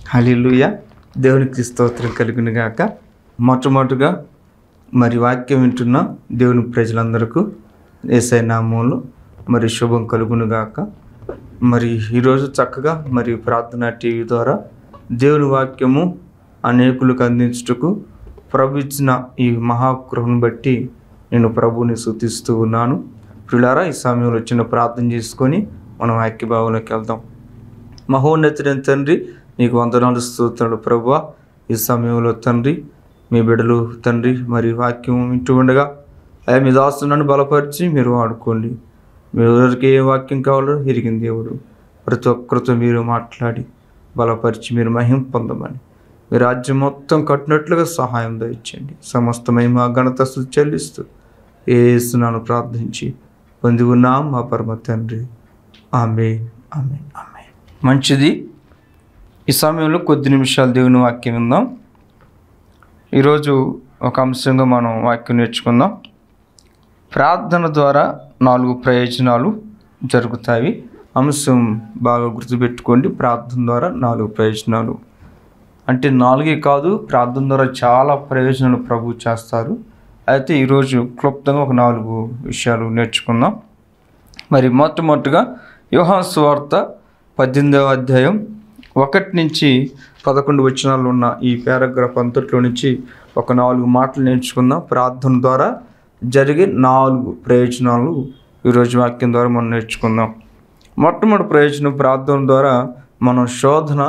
హల్లెలూయా. దేవునికి స్తోత్రం కలుగును గాక. మొట్టమొదటిగా మరి వాక్యం వింటున్న దేవుని ప్రజలందరికీ యేసయ్య నామములో మరి శుభం కలుగును గాక. మరి ఈరోజు చక్కగా మరి ప్రార్థనా టీవీ ద్వారా దేవుని వాక్యము అనేకులకు అందించుటకు ప్రభు ఇచ్చిన ఈ మహాకృపను బట్టి నేను ప్రభువుని స్తుతిస్తూ ఉన్నాను. ప్రియులారా, ఈ సమయంలో చిన్న ప్రార్థన చేసుకొని మనం వాక్యభావంలోకి వెళ్దాం. మహోన్నతుడైన తండ్రి, నీకు వందనాలు స్తోత్రాలు ప్రభువా. ఈ సమయంలో తండ్రి, మీ బిడ్డలు తండ్రి మరి వాక్యం వింటూ ఉండగా అయ్యా మీ దాసులను బలపరిచి మీరు వాడుకోండి. మీ ఎవరికి ఏ వాక్యం కావాలో ఎరిగిన దేవుడు, ప్రతి ఒక్కరితో మీరు మాట్లాడి బలపరిచి మీరు మహిమ పొందమని, మీ రాజ్యం మొత్తం కట్టినట్లుగా సహాయం దయచేయండి. సమస్త మహిమ ఘనత చెల్లిస్తూ యేసునామమున ప్రార్థించి పొంది ఉన్నాం మా పరమ తండ్రి. ఆమేన్, ఆమేన్, ఆమేన్. మంచిది. ఈ సమయంలో కొద్ది నిమిషాలు దేవుని వాక్యం విందాం. ఈరోజు ఒక అంశంగా మనం వాక్యం నేర్చుకుందాం. ప్రార్థన ద్వారా 4 ప్రయోజనాలు జరుగుతాయి. అంశం బాగా గుర్తుపెట్టుకోండి. ప్రార్థన ద్వారా 4 ప్రయోజనాలు అంటే 4 కాదు, ప్రార్థన ద్వారా చాలా ప్రయోజనాలు ప్రభు చేస్తారు. అయితే ఈరోజు క్లుప్తంగా ఒక 4 విషయాలు నేర్చుకుందాం. మరి మొట్టమొదటిగా యోహాను సువార్త 18వ అధ్యాయం 1 నుంచి 11 వచనాలు ఉన్న ఈ పారాగ్రాఫ్ అంతట్లో నుంచి ఒక 4 మాటలు నేర్చుకుందాం. ప్రార్థన ద్వారా జరిగే 4 ప్రయోజనాలు ఈరోజు వాక్యం ద్వారా మనం నేర్చుకుందాం. మొట్టమొదటి ప్రయోజనం, ప్రార్థన ద్వారా మనం శోధన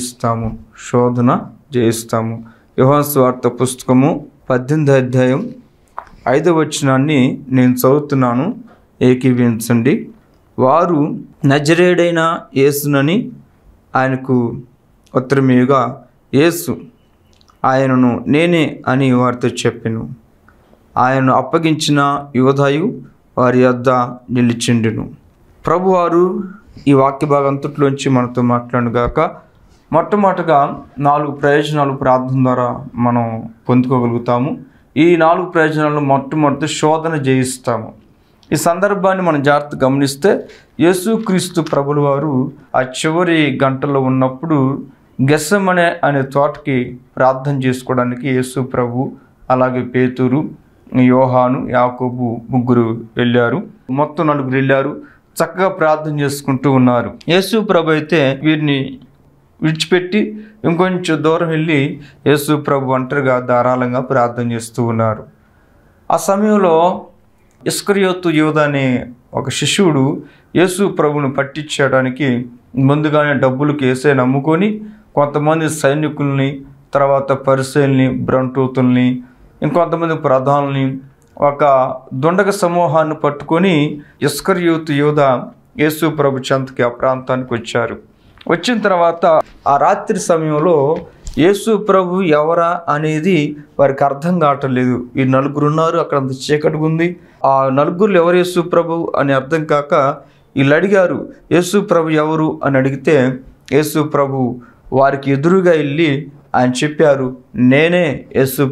జయిస్తాము. యోహాను సువార్త పుస్తకము 18వ అధ్యాయం 5వ వచనాన్ని నేను చదువుతున్నాను, ఏకీభవించండి. వారు నజరేయుడైన యేసునని ఆయనకు ఉత్తరమీయుగా, యేసు ఆయనను నేనే అని వారితో చెప్పెను. ఆయనను అప్పగించిన యోధాయు వారి యొద్ద నిలిచిండును. ప్రభువారు ఈ వాక్య భాగంతట్లోంచి మనతో మాట్లాడుగాక. మొట్టమొదటిగా 4 ప్రయోజనాలు ప్రార్థన ద్వారా మనం పొందుకోగలుగుతాము. ఈ 4 ప్రయోజనాలను మొట్టమొదటి శోధన జయిస్తాము. ఈ సందర్భాన్ని మనం జాగ్రత్తగా గమనిస్తే యేసుక్రీస్తు ప్రభుల వారు ఆ చివరి గంటలో ఉన్నప్పుడు గెత్సెమనే అనే తోటకి ప్రార్థన చేసుకోవడానికి యేసు ప్రభు, అలాగే పేతురు, యోహాను, యాకోబు ముగ్గురు వెళ్ళారు. మొత్తం 4 వెళ్ళారు. చక్కగా ప్రార్థన చేసుకుంటూ ఉన్నారు. యేసు ప్రభు అయితే వీరిని విడిచిపెట్టి ఇంకొంచెం దూరం వెళ్ళి యేసు ప్రభు ఒంటరిగా ధారాళంగా ప్రార్థన చేస్తూ ఉన్నారు. ఆ సమయంలో ఇస్కరియోతు యూదా అనే ఒక శిష్యుడు యేసు ప్రభువును పట్టించడానికి ముందుగానే డబ్బులకు యేసయ్యను నమ్ముకొని కొంతమంది సైనికుల్ని, తర్వాత పరిసయ్యుల్ని, బ్రంటూతుల్ని, ఇంకొంతమంది ప్రధానుల్ని, ఒక దుండగ సమూహాన్ని పట్టుకొని ఇస్కరియోతు యూదా యేసు ప్రభు చెంతకి ఆ ప్రాంతానికి వచ్చారు. వచ్చిన తర్వాత ఆ రాత్రి సమయంలో యేసు ప్రభు ఎవరా అనేది వారికి అర్థం కావట్లేదు. ఈ 4 ఉన్నారు, అక్కడ అంత చీకటిగా ఉంది. ఆ 4 ఎవరు యేసు ప్రభు అని అర్థం కాక వీళ్ళు అడిగారు, యేసు ప్రభు ఎవరు అని అడిగితే యేసు ప్రభు వారికి ఎదురుగా వెళ్ళి ఆయన చెప్పారు, నేనే యేసు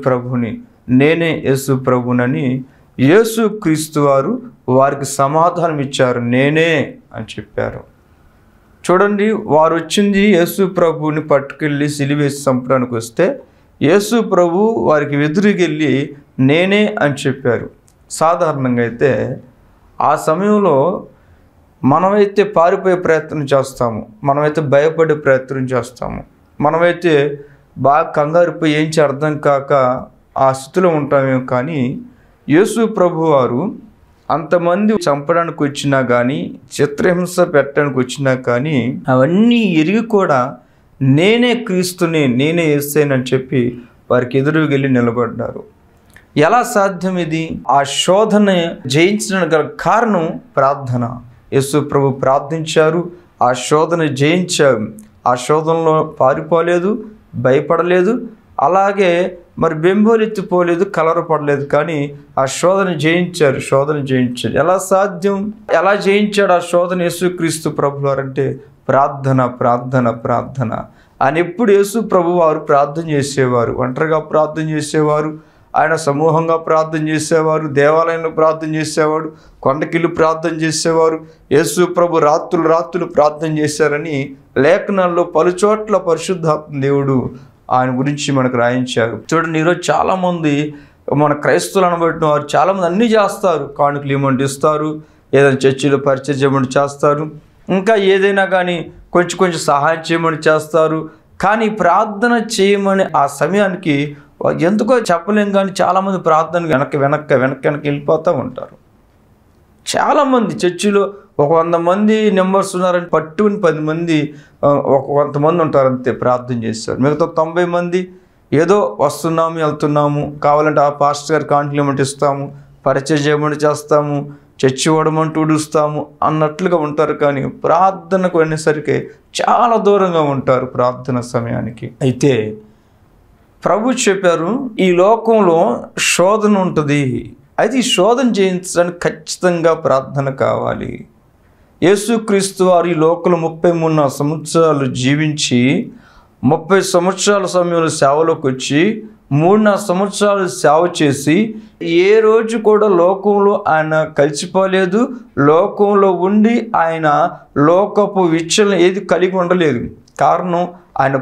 ప్రభునని యేసు క్రీస్తు వారు వారికి సమాధానం ఇచ్చారు. నేనే అని చెప్పారు. చూడండి, వారు వచ్చింది యేసు ప్రభువుని పట్టుకెళ్ళి సిలువేసి చంపడానికి వస్తే యేసు ప్రభు వారికి ఎదురుకెళ్ళి నేనే అని చెప్పారు. సాధారణంగా అయితే ఆ సమయంలో మనమైతే పారిపోయే ప్రయత్నం చేస్తాము, మనమైతే భయపడే ప్రయత్నం చేస్తాము, మనమైతే బాగా కంగారుపోయి ఏంచి అర్థం కాక ఆ స్థితిలో ఉంటామేమో. కానీ యేసు ప్రభు వారు అంతమంది చంపడానికి వచ్చినా కానీ, చిత్రహింస పెట్టడానికి వచ్చినా కానీ అవన్నీ ఎరిగి కూడా నేనే క్రీస్తుని, నేనే యేసయ్యనని చెప్పి వారికి ఎదురుగా వెళ్ళి నిలబడ్డారు. ఎలా సాధ్యం ఇది? ఆ శోధన జయించడానికి గల కారణం ప్రార్థన. యేసు ప్రభు ప్రార్థించారు, ఆ శోధన జయించారు. ఆ శోధనలో పారిపోలేదు, భయపడలేదు, అలాగే మరి బెంబోలెత్తిపోలేదు, కలవరపడలేదు. కానీ ఆ శోధన జయించారు. ఎలా సాధ్యం? ఎలా జయించాడు ఆ శోధన యేసుక్రీస్తు ప్రభు వారంటే ప్రార్థన. ఆయన ఎప్పుడు యేసు ప్రభు వారు ప్రార్థన చేసేవారు, ఒంటరిగా ప్రార్థన చేసేవారు, ఆయన సమూహంగా ప్రార్థన చేసేవారు, దేవాలయంలో ప్రార్థన చేసేవాడు, కొండకిల్లు ప్రార్థన చేసేవారు. యేసు ప్రభు రాత్రులు ప్రార్థన చేశారని లేఖనాల్లో పలుచోట్ల పరిశుద్ధాత్మ దేవుడు ఆయన గురించి మనకు రాయించారు. చూడండి, ఈరోజు చాలామంది మన క్రైస్తవులు అనబడిన వారు చాలామంది అన్నీ చేస్తారు. కానుకలు ఇవ్వమంటే ఇస్తారు, ఏదైనా చర్చిలో పరిచయం చేయమని చేస్తారు, ఇంకా ఏదైనా కానీ కొంచెం సహాయం చేయమని చేస్తారు. కానీ ప్రార్థన చేయమని ఆ సమయానికి ఎందుకో చెప్పలేం, కానీ చాలామంది ప్రార్థన వెనక్కి వెళ్ళిపోతూ ఉంటారు. చాలామంది చర్చిలో 100 మంది మెంబర్స్ ఉన్నారని పట్టుకుని 10 మంది కొంతమంది ఉంటారు, అంతే ప్రార్థన చేస్తారు. మిగతా 90 మంది ఏదో వస్తున్నాము వెళ్తున్నాము, కావాలంటే ఆ పాస్టర్ గారు కాంట్లిమెంట్ ఇస్తాము, పరిచయం చేయమని చేస్తాము, చర్చి ఓడమంటూ ఉడుస్తాము అన్నట్లుగా ఉంటారు. కానీ ప్రార్థనకు వెళ్ళేసరికి చాలా దూరంగా ఉంటారు ప్రార్థన సమయానికి. అయితే ప్రభు చెప్పారు, ఈ లోకంలో శోధన ఉంటుంది, అయితే ఈ శోధన జయించడానికి ఖచ్చితంగా ప్రార్థన కావాలి. యేసుక్రీస్తు వారు ఈ లోకంలో 33 సంవత్సరాలు జీవించి 30 సంవత్సరాల సమయంలో సేవలోకి వచ్చి 3 సంవత్సరాలు సేవ చేసి ఏ రోజు కూడా లోకంలో ఆయన కలిసిపోలేదు. లోకంలో ఉండి ఆయన లోకపు విచ్చలను ఏది కలిగి ఉండలేదు. కారణం ఆయన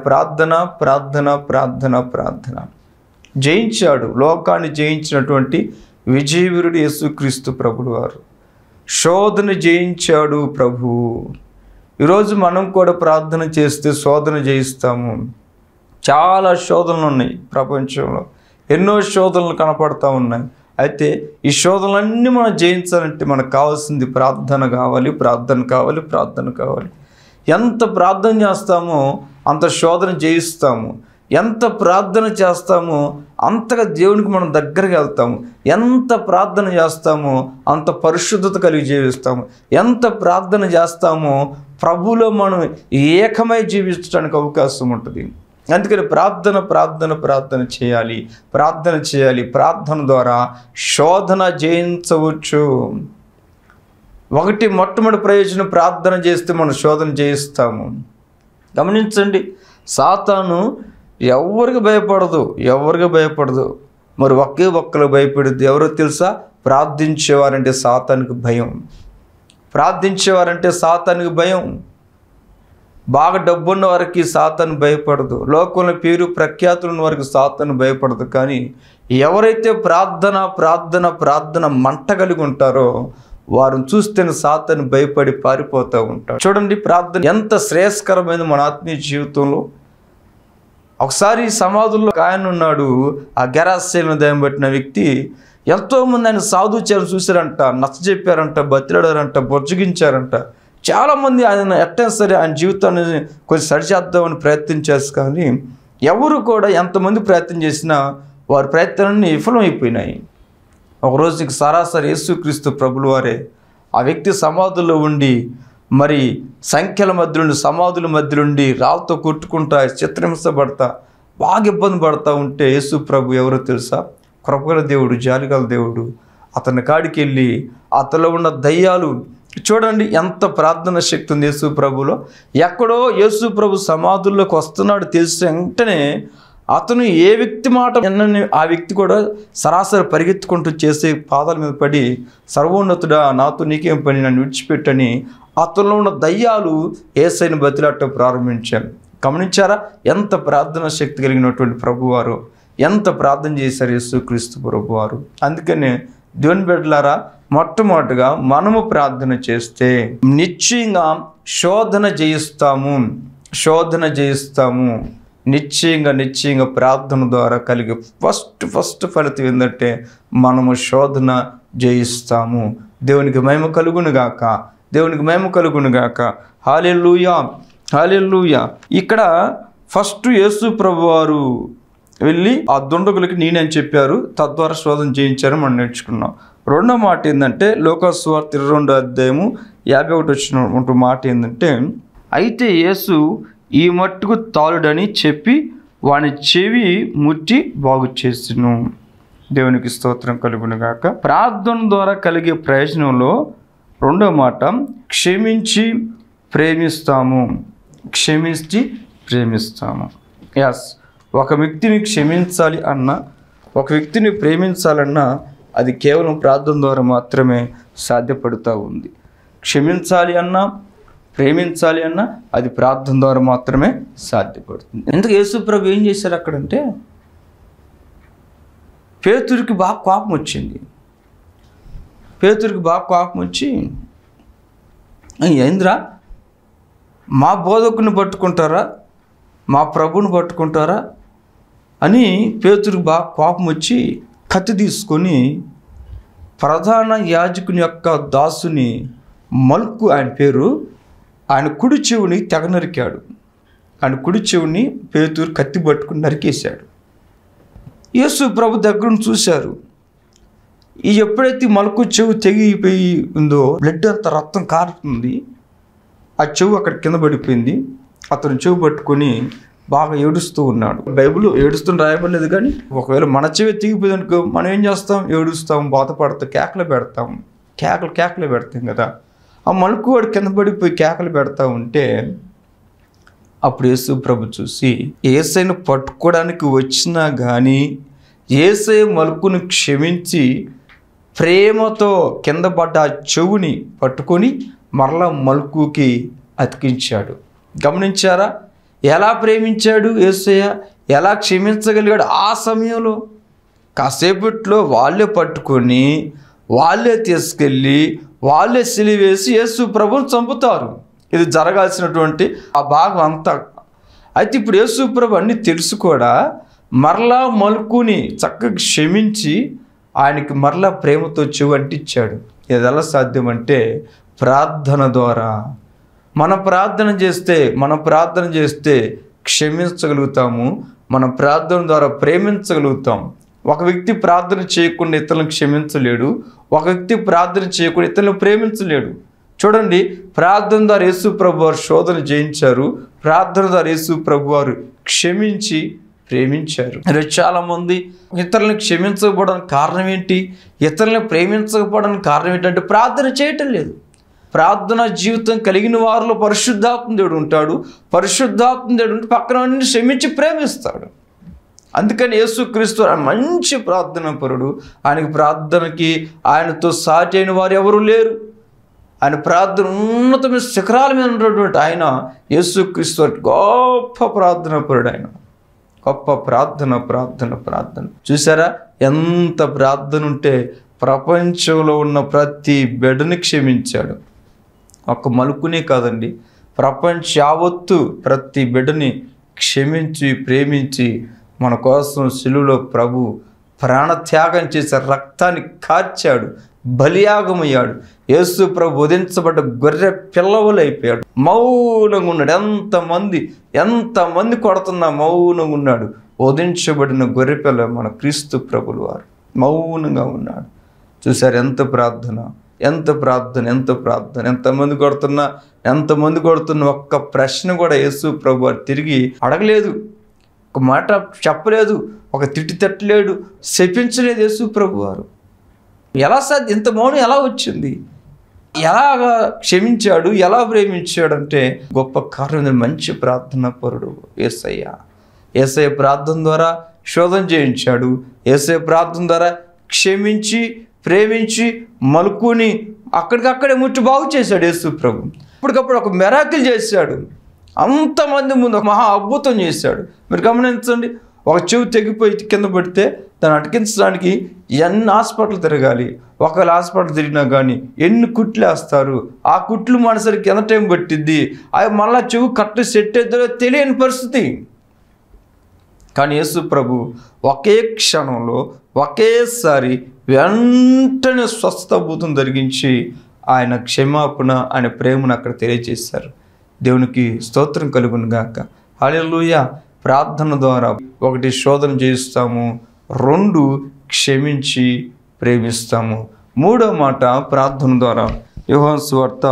ప్రార్థన జయించాడు. లోకాన్ని జయించినటువంటి విజయవీరుడు యేసుక్రీస్తు ప్రభులు వారు. శోధన జయించాడు ప్రభువు. ఈరోజు మనం కూడా ప్రార్థన చేస్తే శోధన జయిస్తాము. చాలా శోధనలు ఉన్నాయి ప్రపంచంలో, ఎన్నో శోధనలు కనపడతా ఉన్నాయి. అయితే ఈ శోధనలన్నీ మనం జయించాలంటే మనకు కావాల్సింది ప్రార్థన కావాలి. ఎంత ప్రార్థన చేస్తామో అంత శోధన జయిస్తాము. ఎంత ప్రార్థన చేస్తామో అంతగా దేవునికి మనం దగ్గరికి వెళ్తాము. ఎంత ప్రార్థన చేస్తామో అంత పరిశుద్ధత కలిగి జీవిస్తాము. ఎంత ప్రార్థన చేస్తామో ప్రభువులో మనం ఏకమై జీవించడానికి అవకాశం ఉంటుంది. అందుకని ప్రార్థన చేయాలి. ప్రార్థన ద్వారా శోధన జయించవచ్చు. మొట్టమొదటి ప్రయోజనం, ప్రార్థన చేస్తే మనం శోధన జయిస్తాము. గమనించండి, సాతాను ఎవరికి భయపడదు. మరి ఒక్కరు భయపడుద్ది. ఎవరో తెలుసా? ప్రార్థించేవారంటే సాతానికి భయం. బాగా డబ్బున్న వారికి సాతాను భయపడదు. లోకంలో పేరు ప్రఖ్యాతులున్న వారికి సాతాను భయపడదు. కానీ ఎవరైతే ప్రార్థన మంట కలిగి ఉంటారో వారిని చూస్తేనే సాతాను భయపడి పారిపోతూ ఉంటారు. చూడండి, ప్రార్థన ఎంత శ్రేయస్కరమైనది మన ఆత్మీయ జీవితంలో. ఒకసారి సమాధుల్లో ఆయన ఉన్నాడు, ఆ గెరాసేలను దయ్యం పట్టిన వ్యక్తి. ఎంతోమంది ఆయన సాధువులను చూశారంట, నచ్చజెప్పారంట, బతిలాడారంట, బొజ్జగించారంట. చాలామంది ఆయన ఎట్టైనా సరే ఆయన జీవితాన్ని కొంచెం సరిచేద్దామని ప్రయత్నించారు. కానీ ఎవరు కూడా ఎంతమంది ప్రయత్నం చేసినా వారి ప్రయత్నాలన్నీ విఫలమైపోయినాయి. ఒకరోజుకి సరాసరి యేసుక్రీస్తు ప్రభుల వారే ఆ వ్యక్తి సమాధుల్లో ఉండి, మరి సమాధుల మధ్య నుండి రాళ్ళతో కొట్టుకుంటా, చిత్రహింసపడతా, బాగా ఇబ్బంది పడతా ఉంటే యేసు ప్రభు ఎవరో తెలుసా? కృపగల దేవుడు, జాలిగల దేవుడు. అతని కాడికి వెళ్ళి అతనిలో ఉన్న దయ్యాలు, చూడండి ఎంత ప్రార్థన శక్తి ఉంది యేసు ప్రభులో. ఎక్కడో యేసు ప్రభు సమాధుల్లోకి వస్తున్నాడు తెలిసి వెంటనే అతను ఏ వ్యక్తి మాట విన్నని ఆ వ్యక్తి కూడా సరాసరి పరిగెత్తుకుంటూ చేసే పాదాల మీద పడి, సర్వోన్నతుడా, నాతో నీకేం పని, నన్ను విడిచిపెట్టని అతనిలో ఉన్న దయ్యాలు యేసయ్యను బతిలాడటం ప్రారంభించాను. గమనించారా ఎంత ప్రార్థన శక్తి కలిగినటువంటి ప్రభువారు, ఎంత ప్రార్థన చేశారు యేసుక్రీస్తు ప్రభువారు. అందుకనే దేవుని బిడ్డలారా, మొట్టమొదటిగా మనము ప్రార్థన చేస్తే నిశ్చయంగా శోధన జయిస్తాము. నిశ్చయంగా ప్రార్థన ద్వారా కలిగే ఫస్ట్ ఫలితం ఏంటంటే మనము శోధన జయిస్తాము. దేవునికి మహిమ కలుగును గాక. హల్లెలూయా. ఇక్కడ ఫస్ట్ యేసు ప్రభువారు వెళ్ళి ఆ దుండగులకి నేనని చెప్పారు, తద్వారా శోధన చేయించారు మనం నేర్చుకున్నాం. రెండో మాట ఏంటంటే లోకా సువార్త 22:51 మాట ఏంటంటే, అయితే యేసు ఈ మట్టుకు తాలుడని చెప్పి వాని చెవి ముట్టి బాగు చేసిను. దేవునికి స్తోత్రం కలుగును గాక. ప్రార్థన ద్వారా కలిగే ప్రయోజనంలో రెండో మాట, క్షమించి ప్రేమిస్తాము. ఎస్, ఒక వ్యక్తిని క్షమించాలి అన్న, ఒక వ్యక్తిని ప్రేమించాలన్నా అది కేవలం ప్రార్థన ద్వారా మాత్రమే సాధ్యపడుతూ ఉంది. క్షమించాలి అన్నా, ప్రేమించాలి అన్నా అది ప్రార్థన ద్వారా మాత్రమే సాధ్యపడుతుంది. ఎందుకు యేసు ప్రభు ఏం చేశారు అక్కడంటే, పేతురుకి బాగా కోపం వచ్చింది. పేతురుకి బాగా కోపం వచ్చి, ఏంద్రా మా బోధకుని పట్టుకుంటారా, మా ప్రభుని పట్టుకుంటారా అని పేతురుకి బాగా కోపం వచ్చి కత్తి తీసుకొని ప్రధాన యాజకుని యొక్క దాసుని మల్కు, ఆయన పేరు, ఆయన కుడి చెవుని తెగ నరికాడు. ఆయన కుడి చెవుని పేతురు కత్తి పట్టుకుని నరికేశాడు. యేసు ప్రభు దగ్గరను చూశారు. ఈ ఎప్పుడైతే మల్కు చెవు తెగిపోయి ఉందో, బ్లడ్ అంత రక్తం కారుతుంది, ఆ చెవు అక్కడ కింద పడిపోయింది. అతను చెవు పట్టుకొని బాగా ఏడుస్తూ ఉన్నాడు. బైబిల్ ఏడుస్తూ రాయబడలేదు, కానీ ఒకవేళ మన చెవి తెగిపోయింది అనుకో, మనం ఏం చేస్తాం? ఏడుస్తాం, బాధపడతాం, కేకలు పెడతాం కదా. ఆ మలుకు వాడు కింద పడిపోయి కేకలు పెడతా ఉంటే అప్పుడు యేసు ప్రభు చూసి, యేసయ్యను పట్టుకోవడానికి వచ్చినా కానీ యేసయ్య మలుకును క్షమించి ప్రేమతో కింద పడ్డ ఆ చెవుని పట్టుకొని మరలా మలుకుకి అతికించాడు. గమనించారా ఎలా ప్రేమించాడు యేసయ్య, ఎలా క్షమించగలిగాడు? ఆ సమయంలో కాసేపట్లో వాళ్ళే పట్టుకొని, వాళ్ళే తీసుకెళ్ళి, వాళ్ళే సిలివేసి యేసు ప్రభువుని చంపుతారు. ఇది జరగాల్సినటువంటి ఆ భాగం అంతా. అయితే ఇప్పుడు యేసు ప్రభు అన్నీ తెలుసు కూడా మరలా మలుకుని చక్కగా క్షమించి ఆయనకి మరలా ప్రేమతో చెవు అంటించాడు. ఇది ఎలా సాధ్యమంటే ప్రార్థన ద్వారా. మనం ప్రార్థన చేస్తే క్షమించగలుగుతాము, మన ప్రార్థన ద్వారా ప్రేమించగలుగుతాం. ఒక వ్యక్తి ప్రార్థన చేయకుండా ఇతరులను క్షమించలేడు, ఒక వ్యక్తి ప్రార్థన చేయకుండా ఇతరులను ప్రేమించలేడు. చూడండి, ప్రార్థన ద్వారా యేసు ప్రభు వారు శోధన జయించారు, ప్రార్థన ద్వారా యేసు ప్రభు వారు క్షమించి ప్రేమించారు. చాలామంది ఇతరులను క్షమించకపోవడానికి కారణం ఏంటి, ఇతరులను ప్రేమించకపోవడానికి కారణం ఏంటంటే ప్రార్థన చేయటం లేదు. ప్రార్థన జీవితం కలిగిన వారిలో పరిశుద్ధాత్మ దేవుడు ఉంటాడు. పరిశుద్ధాత్మ దేవుడు ఉంటే పక్కన వాడిని క్షమించి ప్రేమిస్తాడు. అందుకని యేసుక్రీస్తు మంచి ప్రార్థన పరుడు. ఆయనకి ప్రార్థనకి ఆయనతో సాటి అయిన వారు ఎవరు లేరు. ఆయన ప్రార్థన ఉన్నతమైన శిఖరాల మీద ఉన్నటువంటి ఆయన యేసుక్రీస్తు గొప్ప ప్రార్థన పరుడు. ఆయన గొప్ప ప్రార్థన. చూసారా ఎంత ప్రార్థన ఉంటే ప్రపంచంలో ఉన్న ప్రతి బిడ్డని క్షమించాడు. ఒక్క మలుకునే కాదండి, ప్రపంచ యావత్తు ప్రతి బిడ్డని క్షమించి ప్రేమించి మన కోసం శిలువలో ప్రభు ప్రాణత్యాగం చేసి రక్తాన్ని కార్చాడు, బలియాగమయ్యాడు. యేసు ప్రభు వధించబడ్డ గొర్రె పిల్లవలైపోయాడు. మౌనంగా ఉన్నాడు. ఎంతమంది కొడుతున్నా మౌనంగా ఉన్నాడు. వధించబడిన గొర్రె పిల్ల మన క్రీస్తు ప్రభులు వారు మౌనంగా ఉన్నాడు. చూశారు ఎంత ప్రార్థన. ఎంతమంది కొడుతున్నా ఒక్క ప్రశ్న కూడా యేసు ప్రభు వారు తిరిగి అడగలేదు, ఒక మాట చెప్పలేదు, ఒక తిట్టి తట్టలేడు, శపించలేదు యేసు ప్రభు వారు. ఎలా సాధ్యం? ఇంత మౌనం ఎలా వచ్చింది? ఎలాగా క్షమించాడు, ఎలా ప్రేమించాడు అంటే గొప్ప కారణం మంచి ప్రార్థన పరుడు యేసయ్య ప్రార్థన ద్వారా శోధన చేయించాడు. యేసయ్య ప్రార్థన ద్వారా క్షమించి ప్రేమించి మలుకుని అక్కడికక్కడే ముట్టి బాగు చేశాడు యేసు ప్రభు. ఇప్పటికప్పుడు ఒక మిరాకిల్ చేశాడు. అంతమంది ముందు ఒక మహా అద్భుతం చేశాడు. మీరు గమనించండి, ఒక చెవి తెగిపోయి కింద పడితే దాన్ని అటికించడానికి ఎన్ని హాస్పిటల్ తిరగాలి. ఒకవేళ హాస్పిటల్ తిరిగినా కానీ ఎన్ని కుట్లు వేస్తారు, ఆ కుట్లు మనసరికి ఎంత టైం పట్టిద్ది, అవి మళ్ళా చెవి కరెక్ట్ సెట్ అవుతుందో తెలియని పరిస్థితి. కానీ యేసు ప్రభు ఒకే క్షణంలో ఒకేసారి వెంటనే స్వస్థభూతం జరిగించి ఆయన క్షమాపణ, ఆయన ప్రేమను అక్కడ తెలియజేశారు. దేవునికి స్తోత్రం కలుగును గాక. హల్లెలూయా. ప్రార్థన ద్వారా ఒకటి శోధన చేస్తాము, రెండు క్షమించి ప్రేమిస్తాము. మూడో మాట ప్రార్థన ద్వారా యోహాను సువార్త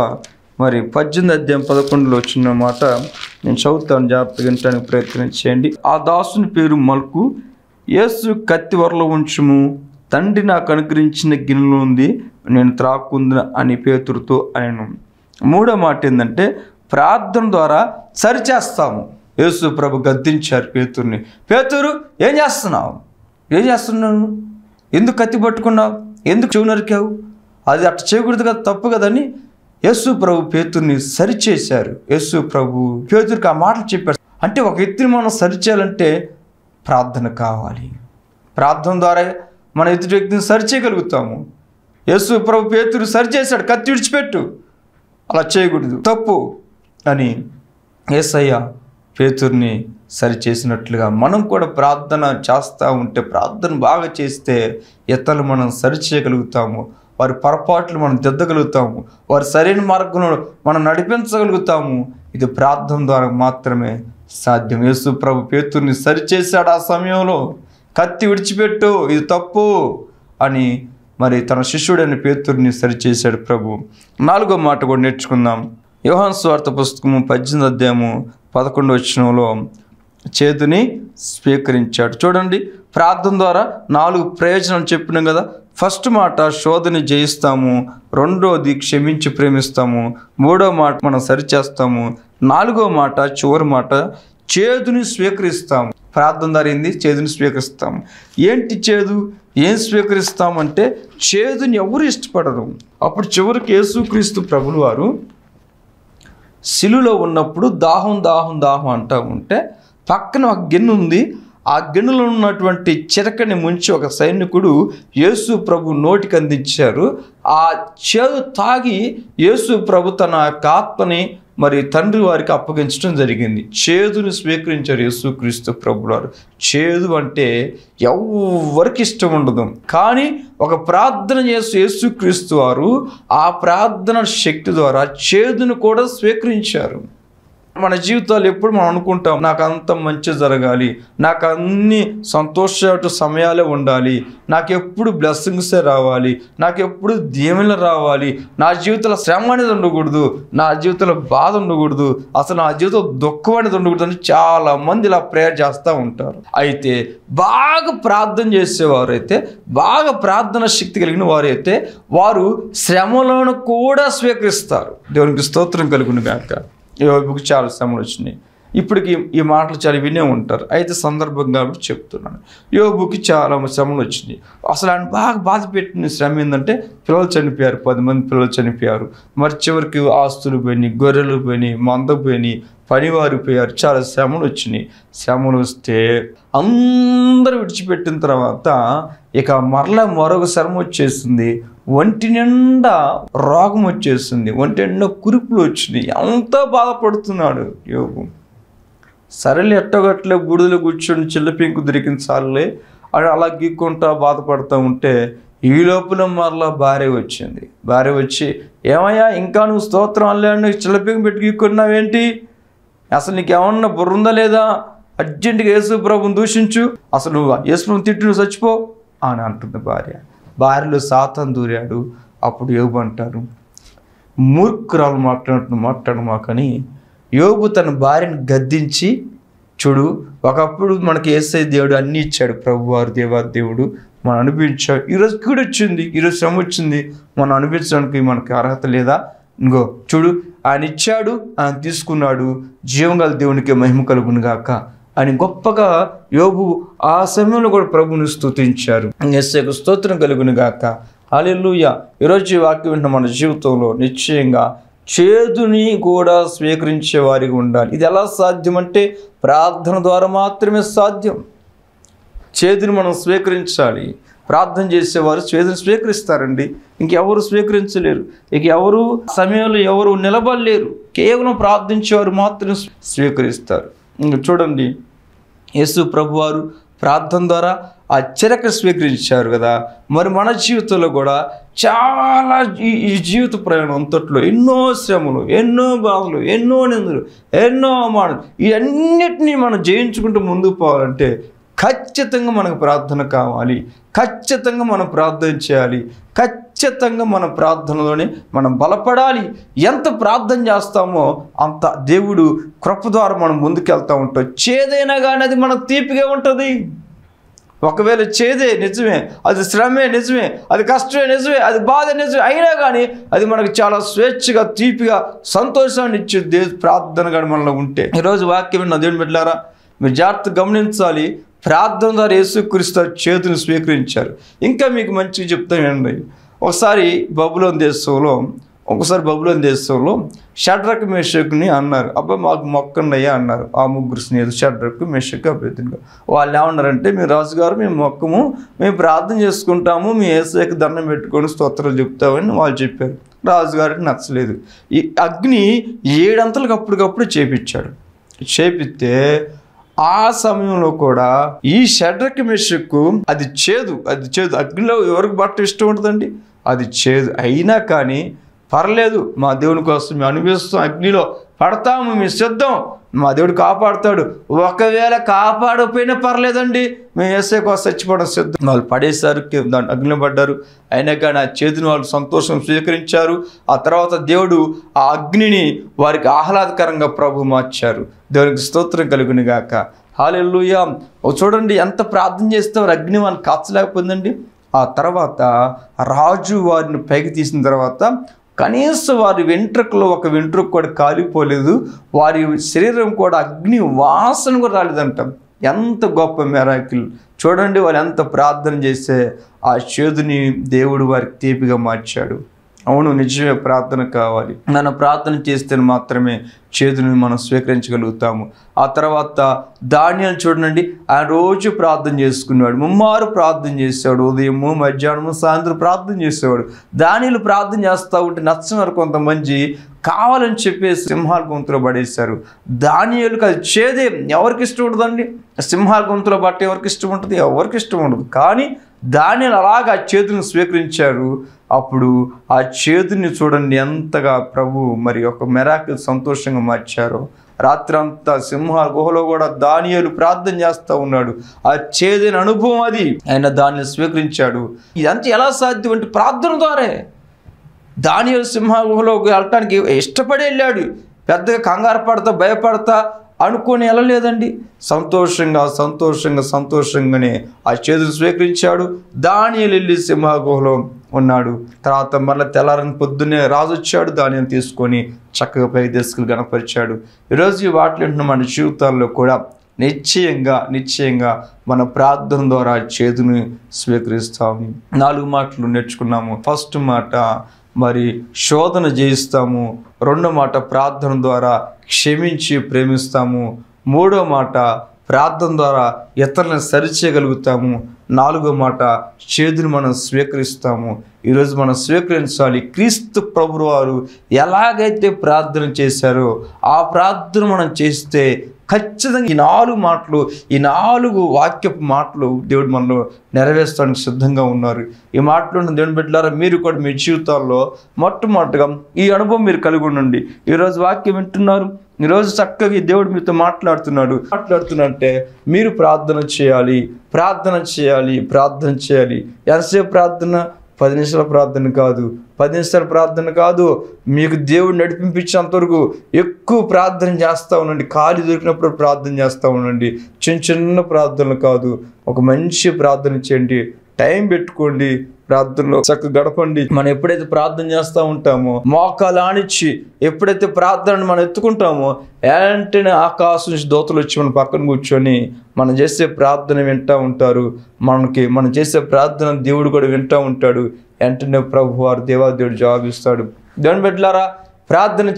18:11 వచ్చిన మాట నేను చదువుతాను, జాగ్రత్తగా వినడానికి ప్రయత్నం చేయండి. ఆ దాసుని పేరు మల్కు. యేసు కత్తి వరలో ఉంచుము, తండ్రి నాకు అనుగ్రహించిన గిన్నెలో ఉంది, నేను త్రాక్కుందున అని పేతురుతో ఆయన. మూడో మాట ఏంటంటే ప్రార్థన ద్వారా సరిచేస్తాము. యేసు ప్రభు గద్దించారు పేతురుని. పేతురు ఏం చేస్తున్నావు? ఏం చేస్తున్నావు, ఎందుకు కత్తి పట్టుకున్నావు, ఎందుకు చెవు నరికావు, అది అట్లా చేయకూడదు కదా, తప్పు కదని యేసు ప్రభు పేతుర్ని సరిచేశారు. యేసు ప్రభు పేతురికి ఆ మాటలు చెప్పారు. అంటే ఒక వ్యక్తిని మనం సరిచేయాలంటే ప్రార్థన కావాలి. ప్రార్థన ద్వారా మన ఎదుటి వ్యక్తిని సరిచేయగలుగుతాము. యేసు ప్రభు పేతురు సరిచేశాడు, కత్తి విడిచిపెట్టు, అలా చేయకూడదు, తప్పు అని యేసయ్య పేతుర్ని సరిచేసినట్లుగా మనం కూడా ప్రార్థన చేస్తూ ఉంటే, ప్రార్థన బాగా చేస్తే ఇతరులు మనం సరిచేయగలుగుతాము. వారి పొరపాట్లు మనం దిద్దగలుగుతాము. వారి సరైన మార్గంలో మనం నడిపించగలుగుతాము. ఇది ప్రార్థన ద్వారా మాత్రమే సాధ్యం. యేసు ప్రభు పేతుర్ని సరిచేశాడు. ఆ సమయంలో కత్తి విడిచిపెట్టు, ఇది తప్పు అని మరి తన శిష్యుడైన పేతుర్ని సరిచేశాడు ప్రభు. 4వ మాట కూడా నేర్చుకుందాం. యోహాను సువార్త పుస్తకము 18వ అధ్యాయము 11వ వచనంలో చేదుని స్వీకరించాడు. చూడండి, ప్రార్థన ద్వారా 4 ప్రయోజనాలు చెప్పినాం కదా. ఫస్ట్ మాట శోధని జయిస్తాము, రెండోది క్షమించి ప్రేమిస్తాము, 3వ మాట మనం సరిచేస్తాము, 4వ మాట చివరి మాట చేదుని స్వీకరిస్తాము. ప్రార్థన ద్వారా ఏంది? చేదుని స్వీకరిస్తాము. ఏంటి చేదు? ఏం స్వీకరిస్తామంటే చేదుని ఎవరు ఇష్టపడరు. అప్పుడు చివరికి యేసుక్రీస్తు ప్రభులు వారు శిలువలో ఉన్నప్పుడు దాహం దాహం దాహం అంటూ ఉంటే పక్కన ఒక గిన్నె ఉంది. ఆ గిన్నెలో ఉన్నటువంటి చిరకని ముంచి ఒక సైనికుడు యేసు ప్రభు నోటికి అందించారు. ఆ చేదు తాగి యేసు ప్రభు తన యొక్క ఆత్మని మరి తండ్రి వారికి అప్పగించడం జరిగింది. చేదుని స్వీకరించారు యేసుక్రీస్తు ప్రభువు వారు. చేదు అంటే ఎవరికి ఇష్టం ఉండదు, కానీ ఒక ప్రార్థన చేసి యేసుక్రీస్తు వారు ఆ ప్రార్థన శక్తి ద్వారా చేదును కూడా స్వీకరించారు. మన జీవితాలు ఎప్పుడు మనం అనుకుంటాం, నాకు అంత మంచి జరగాలి, నాకు అన్ని సంతోష సమయాలే ఉండాలి, నాకు ఎప్పుడు బ్లెస్సింగ్సే రావాలి, నాకు ఎప్పుడు దీవెనలు రావాలి, నా జీవితంలో శ్రమ అనేది ఉండకూడదు, నా జీవితంలో బాధ ఉండకూడదు, అసలు నా జీవితంలో దుఃఖం అనేది ఉండకూడదు అని చాలామంది ఇలా ప్రేయర్ చేస్తూ ఉంటారు. అయితే బాగా ప్రార్థన చేసేవారు అయితే, బాగా ప్రార్థన శక్తి కలిగిన వారు అయితే వారు శ్రమలను కూడా స్వీకరిస్తారు. దేవునికి స్తోత్రం కలుగును గాక. యోబుకి చాలా శ్రమలు వచ్చినాయి. ఇప్పటికి ఈ మాటలు చాలా వినే ఉంటారు. అయితే సందర్భంగా చెప్తున్నాను, యోబుకి చాలా శ్రమలు వచ్చినాయి. అసలు ఆయన బాగా బాధ పెట్టిన శ్రమ ఏంటంటే పిల్లలు చనిపోయారు, 10 మంది పిల్లలు చనిపోయారు. మరి చివరికి ఆస్తులు పోయినాయి, గొర్రెలు పోయినాయి, మంద పోయినాయి, పనివారు పోయారు. చాలా శ్రమలు వచ్చినాయి. శ్రమలు వస్తే అందరూ విడిచిపెట్టిన తర్వాత ఇక మరొక శ్రమ వచ్చేసింది. ఒంటి నిండా రోగం వచ్చేసింది, ఒంటి నిండా కురుపులు వచ్చినాయి. ఎంతో బాధపడుతున్నాడు యోబు. సరేలే ఎట్టగట్లే బూడిదలో కూర్చొని చిల్లపింకు దొరికించాలే అని అలా గీక్కుంటా బాధపడుతూ ఉంటే ఈ లోపల మరలా భార్య వచ్చింది. భార్య వచ్చి, ఏమయ్యా ఇంకా నువ్వు స్తోత్రం అల్లాడు చిల్లపింకు పెట్టి గీక్కున్నావేంటి, అసలు నీకు ఏమన్నా బుర్రుందా లేదా, అర్జెంటుగా యేసు ప్రభుని దూషించు, అసలు నువ్వు యేసు ప్రభుని తిట్టు, నువ్వు చచ్చిపో అని అంటుంది భార్య. భార్యలో సాతాను దూరాడు. అప్పుడు యోబు అంటారు, మూర్ఖురాలు మాట్లాడు మాకని యోబు తన భార్యను గద్దించి, చూడు ఒకప్పుడు మనకి యేసయ్య దేవుడు అన్నీ ఇచ్చాడు, ప్రభువారు దేవాది దేవుడు, మనం అనిపించాడు. ఈరోజు కూడా వచ్చింది, ఈరోజు శ్రమ వచ్చింది, మనం అనిపించడానికి మనకి అర్హత లేదా, ఇంకో చూడు ఆయన ఇచ్చాడు, ఆయన తీసుకున్నాడు, జీవంగల దేవునికి మహిమ కలుగును గాక అని గొప్పగా యోబు ఆ సమయంలో కూడా ప్రభువుని స్తుతించారు. యేసయ్యకు స్తోత్రం కలుగును గాక. హల్లెలూయా. ఈరోజు ఈ వాక్యం విన్న మన జీవితంలో నిశ్చయంగా చేదుని కూడా స్వీకరించే వారికి ఉండాలి. ఇది ఎలా సాధ్యం అంటే ప్రార్థన ద్వారా మాత్రమే సాధ్యం. చేదుని మనం స్వీకరించాలి. ప్రార్థన చేసేవారు చేదుని స్వీకరిస్తారండి, ఇంకెవరు స్వీకరించలేరు. ఇక ఎవరు సమయంలో ఎవరు నిలబడలేరు, కేవలం ప్రార్థించేవారు మాత్రం స్వీకరిస్తారు. ఇంక చూడండి, యేసు ప్రభువారు ప్రార్థన ద్వారా ఆ చిరక స్వీకరించారు కదా. మరి మన జీవితంలో కూడా చాలా ఈ జీవిత ప్రయాణం అంతట్లో ఎన్నో శ్రమలు, ఎన్నో బాధలు, ఎన్నో నిందలు, ఎన్నో అవమానాలు, ఇవన్నిటినీ మనం జయించుకుంటూ ముందుకు పోవాలంటే ఖచ్చితంగా మనకు ప్రార్థన కావాలి. ఖచ్చితంగా మనం ప్రార్థన చేయాలి. ఖచ్చితంగా మన ప్రార్థనలోనే మనం బలపడాలి. ఎంత ప్రార్థన చేస్తామో అంత దేవుడు కృప ద్వారా మనం ముందుకెళ్తూ ఉంటాం. చేదైనా కానీ అది మనకు తీపిగా ఉంటుంది. ఒకవేళ చేదే నిజమే, అది శ్రమే నిజమే, అది కష్టమే నిజమే, అది బాధ నిజమే, అయినా కానీ అది మనకు చాలా స్వేచ్ఛగా, తీపిగా, సంతోషాన్ని ఇచ్చే ప్రార్థన కానీ మనలో ఉంటే. ఈరోజు వాక్యం విన్న దేవుని బిడ్డలారా, మీరు జాగ్రత్తగా గమనించాలి. ప్రార్థన ద్వారా యేసుక్రీస్తు చేతుని స్వీకరించారు. ఇంకా మీకు మంచిగా చెప్తానండి. ఒకసారి బబులోను దేశంలో షడ్రకు మేషకుని అన్నారు, అబ్బా మాకు మొక్కండి అయ్యా అన్నారు. ఆ ముగ్గురు స్నేహితులు షడ్రకు మేషకు అబేద్నెగో. వాళ్ళు ఏమన్నారంటే, మేము రాజుగారు మేము మొక్కము, మేము ప్రార్థన చేసుకుంటాము, మీ యేసుకి దండం పెట్టుకొని స్తోత్రాలు చెప్తామని వాళ్ళు చెప్పారు. రాజుగారికి నచ్చలేదు. ఈ అగ్ని 7 అంతలకు అప్పటికప్పుడు చేపిస్తే ఆ సమయంలో కూడా ఈ షడ్రకు మేషకు అది చేదు. అగ్నిలో ఎవరికి బట్ట ఇష్టం ఉంటుందండి? అది చేదు. అయినా కానీ పర్లేదు, మా దేవుని కోసం మేము అనిపిస్తాం, అగ్నిలో పడతాము, మేము సిద్ధం, మా దేవుడు కాపాడుతాడు. ఒకవేళ కాపాడకపోయినా పర్లేదండి, మేము యేసయ్య కోసం చచ్చిపోవడం సిద్ధం. వాళ్ళు పడేశారు, దాని అగ్నిలో పడ్డారు. అయినా కానీ ఆ చేతిని వాళ్ళు సంతోషం స్వీకరించారు. ఆ తర్వాత దేవుడు ఆ అగ్నిని వారికి ఆహ్లాదకరంగా ప్రభు మార్చారు. దేవునికి స్తోత్రం కలుగును గాక. హల్లెలూయా. చూడండి, ఎంత ప్రార్థన చేస్తే వారు అగ్ని వాళ్ళని కాచలేకపోయిందండి. ఆ తర్వాత రాజు వారిని పైకి తీసిన తర్వాత కనీసం వారి వెంట్రుకలో ఒక వెంట్రుక కూడా కాలిపోలేదు, వారి శరీరం కూడా అగ్ని వాసన కూడా రాలేదంట. ఎంత గొప్ప మిరాకిల్ చూడండి. వాళ్ళు ఎంత ప్రార్థన చేస్తే ఆ చేదుని దేవుడు వారికి తీపిగా మార్చాడు. అవును, నిజమే, ప్రార్థన కావాలి. మనం ప్రార్థన చేస్తే మాత్రమే చేదుని మనం స్వీకరించగలుగుతాము. ఆ తర్వాత దానియేలు చూడండి, ఆయన రోజు ప్రార్థన చేసుకునేవాడు, ముమ్మారు ప్రార్థన చేసేవాడు. ఉదయము, మధ్యాహ్నము, సాయంత్రం ప్రార్థన చేసేవాడు. దానియేలు ప్రార్థన చేస్తూ ఉంటే నచ్చని కొంతమంది కావాలని చెప్పేసి సింహాల గొంతులో పడేశారు. దానియేలుకి అది చేదే. ఎవరికి ఇష్టం ఉంటుందండి? సింహాల గొంతులో పట్ట ఎవరికి ఇష్టం ఉంటుంది? ఎవరికి ఇష్టం ఉండదు. కానీ దానియేలు అలాగా ఆ చేతుని స్వీకరించారు. అప్పుడు ఆ చేతుని చూడండి ఎంతగా ప్రభు మరి ఒక మిరాకిల్ సంతోషంగా మార్చారో. రాత్రి అంతా సింహాల గుహలో కూడా దానియేలు ప్రార్థన చేస్తూ ఉన్నాడు. ఆ చేదైన అనుభవం అది ఆయన దాన్ని స్వీకరించాడు. ఇదంతా ఎలా సాధ్యం అంటే ప్రార్థన ద్వారే. దానియేలు సింహాల గుహలోకి వెళ్ళటానికి ఇష్టపడి వెళ్ళాడు. పెద్దగా కంగారు పడతా భయపడతా అనుకొని వెళ్ళలేదండి. సంతోషంగానే ఆ చేతులు స్వీకరించాడు. దానియేలు వెళ్ళి సింహ గుహలో ఉన్నాడు. తర్వాత మళ్ళీ తెల్లారని పొద్దున్నే రాజు వచ్చాడు, దానిని తీసుకొని చక్కగా పైకి తీసుకుని గణపరిచాడు. ఈరోజు ఈ వాటిలో మన జీవితాల్లో కూడా నిశ్చయంగా మన ప్రార్థన ద్వారా చేతుని స్వీకరిస్తాము. 4 మాటలు నేర్చుకున్నాము. ఫస్ట్ మాట మరి శోధన జయిస్తాము. 2వ మాట ప్రార్థన ద్వారా క్షమించి ప్రేమిస్తాము. 3వ మాట ప్రార్థన ద్వారా ఇతరులను సరిచేయగలుగుతాము. 4వ మాట చేదుని మనం స్వీకరిస్తాము. ఈరోజు మనం స్వీకరించాలి. క్రీస్తు ప్రభువు వారు ఎలాగైతే ప్రార్థన చేశారో ఆ ప్రార్థన మనం చేస్తే ఖచ్చితంగా ఈ 4 మాటలు, ఈ 4 వాక్యపు మాటలు దేవుడు మనలో నెరవేర్చడానికి సిద్ధంగా ఉన్నారు. ఈ మాటలు దేవుని బిడ్డలారా, మీరు కూడా మీ జీవితాల్లో మొట్టమొదటిగా ఈ అనుభవం మీరు కలిగి ఉండండి. ఈరోజు వాక్యం వింటున్నారు, ఈరోజు చక్కగా దేవుడు మీతో మాట్లాడుతున్నట్టే మీరు ప్రార్థన చేయాలి. ఎంతసేపు ప్రార్థన? 10 నిమిషాల ప్రార్థన కాదు, 10 నిమిషాల ప్రార్థన కాదు. మీకు దేవుడు నడిపించేంతవరకు ఎక్కువ ప్రార్థన చేస్తూ ఉండండి. ఖాళీ దొరికినప్పుడు ప్రార్థన చేస్తూ ఉండండి. చిన్న ప్రార్థనలు కాదు, ఒక మంచి ప్రార్థన చేయండి. టైం పెట్టుకోండి, ప్రార్థనలో చక్కగా గడపండి. మనం ఎప్పుడైతే ప్రార్థన చేస్తూ ఉంటామో, మోకాలు ఆనిచ్చి ఎప్పుడైతే ప్రార్థనను మనం ఎత్తుకుంటామో, వెంటనే ఆకాశం నుంచి దూతలు వచ్చి మన పక్కన కూర్చొని మనం చేసే ప్రార్థన వింటూ ఉంటారు. మనం చేసే ప్రార్థన దేవుడు కూడా వింటూ ఉంటాడు. వెంటనే ప్రభు వారు దేవాదేవుడు జవాబిస్తాడు. దేవుని బిడ్డలారా, ప్రార్థన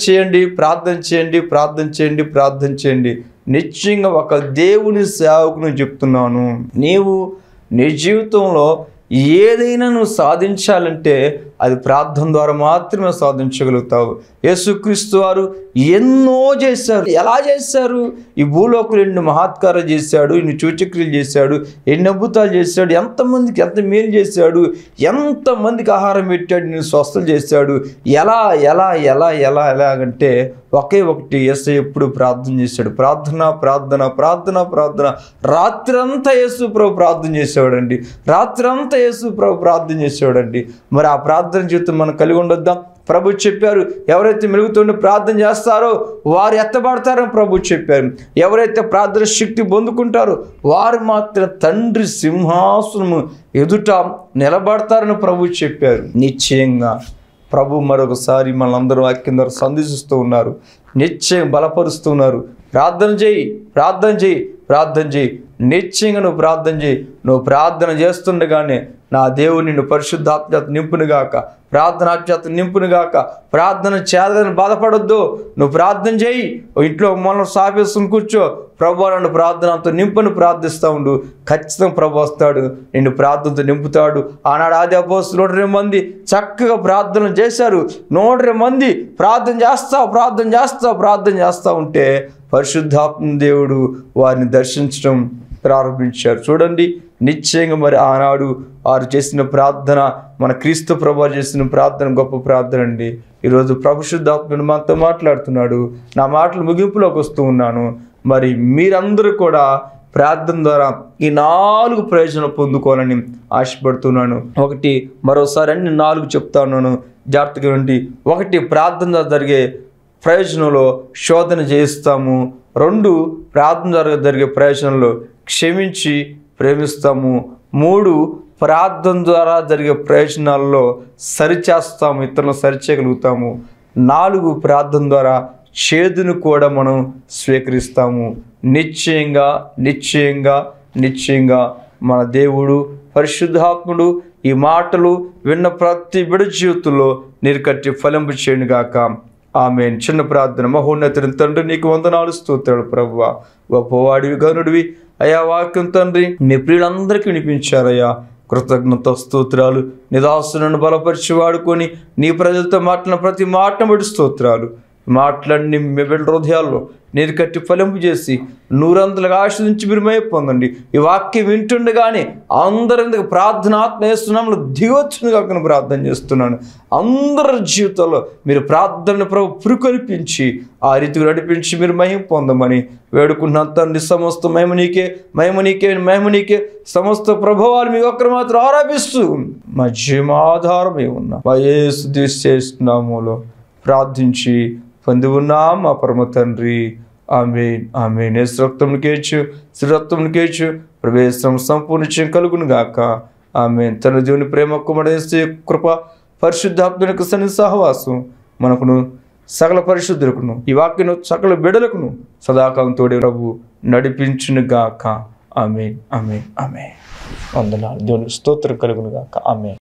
చేయండి. నిశ్చయంగా ఒక దేవుని సేవకుని చెప్తున్నాను, నీవు నీ జీవితంలో ఏదైనా నువ్వు సాధించాలంటే అది ప్రార్థన ద్వారా మాత్రమే సాధించగలుగుతావు. యేసుక్రీస్తు వారు ఎన్నో చేశారు. ఎలా చేశారు? ఈ భూలోకంలో ఎన్ని మహత్కారాలు చేశాడు, ఎన్ని సూచక్రియలు చేశాడు, ఎన్ని అద్భుతాలు చేశాడు, ఎంతమందికి ఎంత మేలు చేశాడు, ఎంతమందికి ఆహారం పెట్టాడు, నేను స్వస్థలు చేశాడు. ఎలాగంటే ఒకే ఒకటి, యేసయ్య ఎప్పుడు ప్రార్థన చేశాడు. ప్రార్థన. రాత్రంతా యేసు ప్రభు ప్రార్థన చేసేవాడండి. మరి ఆ ప్రార్థన జీవితం మనం కలిగి ఉండొద్దాం. ప్రభు చెప్పారు, ఎవరైతే మెలుగుతుండి ప్రార్థన చేస్తారో వారు ఎత్తబడతారని ప్రభు చెప్పారు. ఎవరైతే ప్రార్థన శక్తి పొందుకుంటారో వారు మాత్రం తండ్రి సింహాసనము ఎదుట నిలబడతారని ప్రభు చెప్పారు. నిశ్చయంగా ప్రభు మరొకసారి మనందరూ వాక్యం ద్వారా సందేశిస్తూ ఉన్నారు, నిశ్చయం బలపరుస్తున్నారు. ప్రార్థన చేయి. ప్రార్థన చేయి. నిశ్చయంగా నువ్వు ప్రార్థన చేయి. నువ్వు ప్రార్థన చేస్తుండగానే నా దేవుడు నిన్ను పరిశుద్ధాత్మచేత నింపునుగాక, ప్రార్థనాత్మచేత నింపునుగాక. ప్రార్థన చేయాలని బాధపడొద్దు. నువ్వు ప్రార్థన చేయి. ఇంట్లో మనం సాపేసుకుని కూర్చో, ప్రభు నన్ను ప్రార్థనతో నింపుని ప్రార్థిస్తూ ఉండు. ఖచ్చితంగా ప్రభు వస్తాడు, నిన్ను ప్రార్థనతో నింపుతాడు. ఆనాడు ఆది అపోస్తలులు 120 మంది చక్కగా ప్రార్థన చేశారు. 120 మంది ప్రార్థన చేస్తా ఉంటే పరిశుద్ధాత్మ దేవుడు వారిని దర్శించడం ప్రారంభించారు. చూడండి, నిశ్చయంగా మరి ఆనాడు వారు చేసిన ప్రార్థన, మన క్రీస్తు ప్రభు చేసిన ప్రార్థన గొప్ప ప్రార్థన అండి. ఈరోజు పరిశుద్ధాత్ముడు మనతో మాట్లాడుతున్నాడు. నా మాటలు ముగింపులోకి వస్తూ ఉన్నాను. మరి మీరందరూ కూడా ప్రార్థన ద్వారా ఈ 4 ప్రయోజనాలు పొందుకోవాలని ఆశపడుతున్నాను. ఒకటి, మరోసారి అన్ని 4 చెప్తా ఉన్నాను, జాగ్రత్తగా ఉండి. 1, ప్రార్థన ద్వారా జరిగే ప్రయోజనంలో శోధన చేయిస్తాము. 2, ప్రార్థన ద్వారా జరిగే ప్రయోజనంలో క్షమించి ప్రేమిస్తాము. 3, ప్రార్థన ద్వారా జరిగే ప్రయోజనాల్లో సరిచేస్తాము, ఇతరులను సరిచేయగలుగుతాము. 4, ప్రార్థన ద్వారా చేదును కూడా మనం స్వీకరిస్తాము. నిశ్చయంగా మన దేవుడు పరిశుద్ధాత్ముడు ఈ మాటలు విన్న ప్రతి బిడ్డ జీవితంలో నీరుకట్టి ఫలింపు చేయనుగాక. ఆమేన్. చిన్న ప్రార్థన. మహోన్నతుని తండ్రి, నీకు వందనాలు, స్తోత్రాలు ప్రభువా. గొప్పవాడివి, గనుడివి అయా. వాక్యం తండ్రి మీ ప్రియులందరికీ వినిపించారయ్యా. కృతజ్ఞత స్తోత్రాలు. నిదాసులను బలపరిచి వాడుకొని నీ ప్రజలతో మాట్లాడిన ప్రతి మాటను బట్టి స్తోత్రాలు. మాట్లాడి మీ బిడ్డల హృదయాల్లో నీరు కట్టి ఫలింపు చేసి 100 ఆశీర్వదించి మీరు మహిమ పొందండి. ఈ వాక్యం వింటుండగానే అందరి ప్రార్థన ఆత్మ వేస్తున్నాము దిగొచ్చును కాక ప్రార్థన చేస్తున్నాను. అందరి జీవితంలో మీరు ప్రార్థన ప్రభు పురుకొల్పించి ఆ రీతిగా నడిపించి మీరు మహిమ పొందమని వేడుకున్న తండ్రి. సమస్త మహిమ నీకే సమస్త ప్రభావాలు మీ ఒక్కరు మాత్రం ఆరాధిస్తూ మా జీవాధారమై ఉన్న మా యేసు చేస్తున్నాములో ప్రార్థించి పొంది ఉన్నాం మా పరమ తండ్రి. ఆమేన్. ఆమేన్. యేసు రక్తమునికేచు ప్రవేశం సంపూర్ణ కలుగును గాక. ఆమేన్. తన దేవుని ప్రేమ కుమారుని కృప పరిశుద్ధాత్మకు సన్నిధి సహవాసం మనకును సకల పరిశుద్ధులకును ఈ వాక్యను సకల బిడ్డలకును సదాకాలం తోడే ప్రభు నడిపించును గాక. ఆమేన్. వందనాలు. దేవునికి స్తోత్రం కలుగును గాక. ఆమేన్.